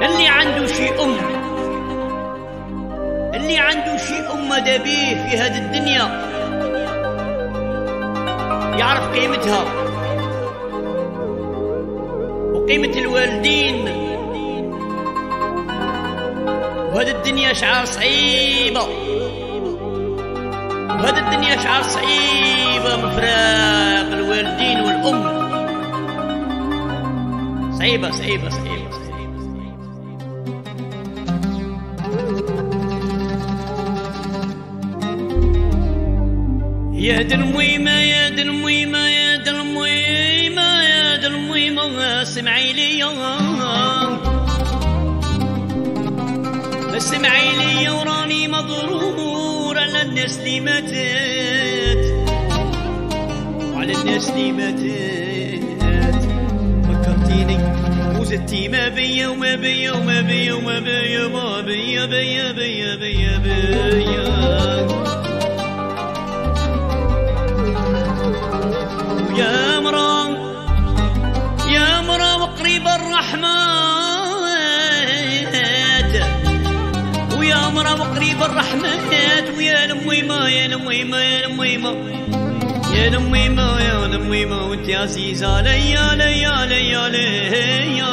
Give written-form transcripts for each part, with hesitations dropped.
اللي عنده شي اللي عنده شي مدى بيه في هذه الدنيا يعرف قيمتها وقيمة الوالدين. وهذه الدنيا شعار صعيبة، وهذه الدنيا شعار صعيبة من فراق الوالدين والأم. صعيبة صعيبة صعيبة. يا دي المويمة يا دي المويمة يا دي المويمة يا دي المويمة اسمعي لي اسمعي لي وراني مضرور على الناس اللي ماتت وعلى الناس اللي ماتت. فكرتيني وزدتي ما بيا وما بيا وما بيا وما بيا ما بيا بيا بيا بيا بيا. يا مرا وقريب الرحمات، ويا مرا وقريب الرحمات، ويا المويمة يا المويمة يا المويمة يا المويمة يا المويمة وانت عزيزة علي علي علي علي.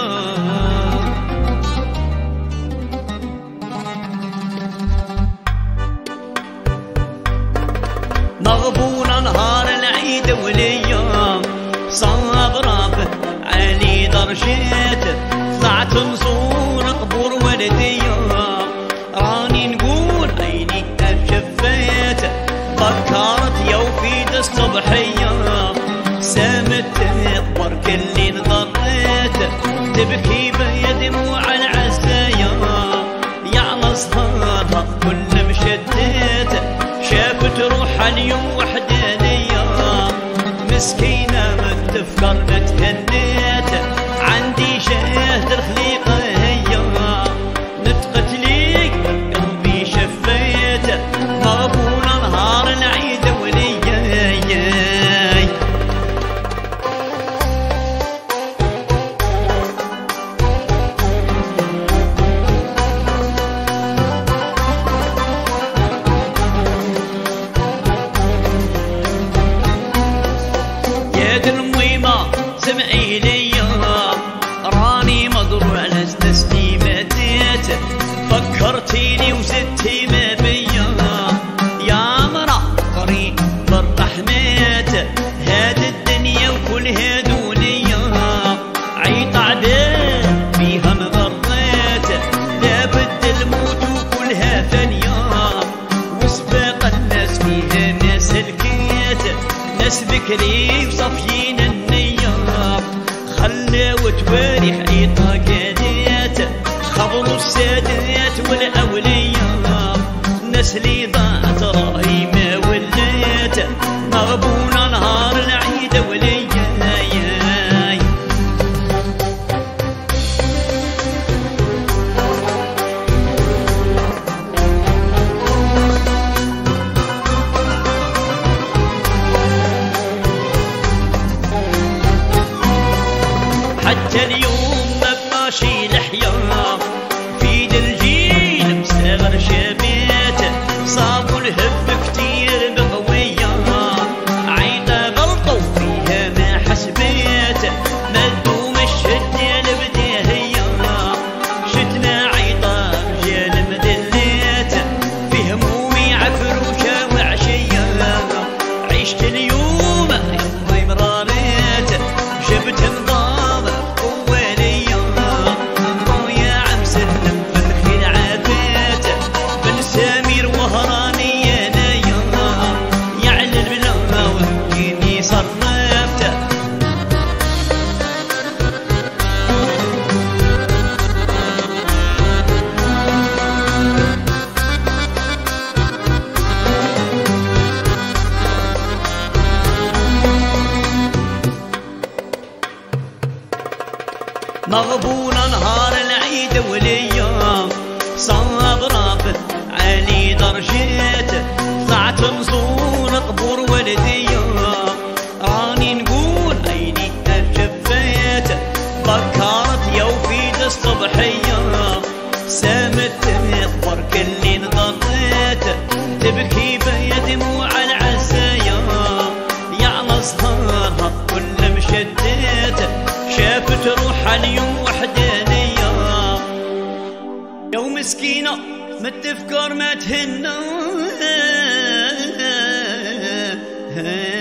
مغبونة نهار العيد وليا صابرة علي درجات، طلعت نزور قبور والديا راني نقول عيني شفات. فكرت يا وفيد الصبحية سامت برك اللي نضريت، تبكي بيا دموع العزايا يا على صهارها كل مشدات. شافت روحها اليوم وحدانية مسكينة ما تفكر ما تهنيت. عندي شاهد الخليقة هي نطقت ليك قلبي شفيت. مغبونة نهار العيد وليا سمعي لي راني مضروب على نسني ماتت. فكرتيني وزدتي ما بيا يا مرا قريب الرحمات. هاد الدنيا وكلها دنيا عيط عذاب فيها مضرات. لابد الموت وكلها فانية وسباق الناس فيها ناس الكيات. ناس بكري وصافيين النية خلاو تواريخ عيطا قادات. خبروا السادات والأولياء ناس اللي ضاعت راهي ما ولات. مغبونة نهار العيد وليا حتى اليوم ما بقاشي لحيا في الجيل مستغر شابات. صابوا الهب كتير بقوية عيطة غلطوا فيها ما حسبات. مدوا مشهد البداهية شتنا عيطة رجال مدلات. في همومي عفروشة وعشية عشت اليوم ضي مرارات. جبت نظام مغبونة نهار العيد وليا صابرة علي درجات. طلعت نزور قبور والديا راني نقول عيني شفيت. فكرت يا وفيد الصبحية متت برك اللي انغطيت تبكي بيا دموع العزايا يا على صهارها كل مشديت شافت روحها اليوم وحدانية يا مسكينة ما تفكر ما تهنى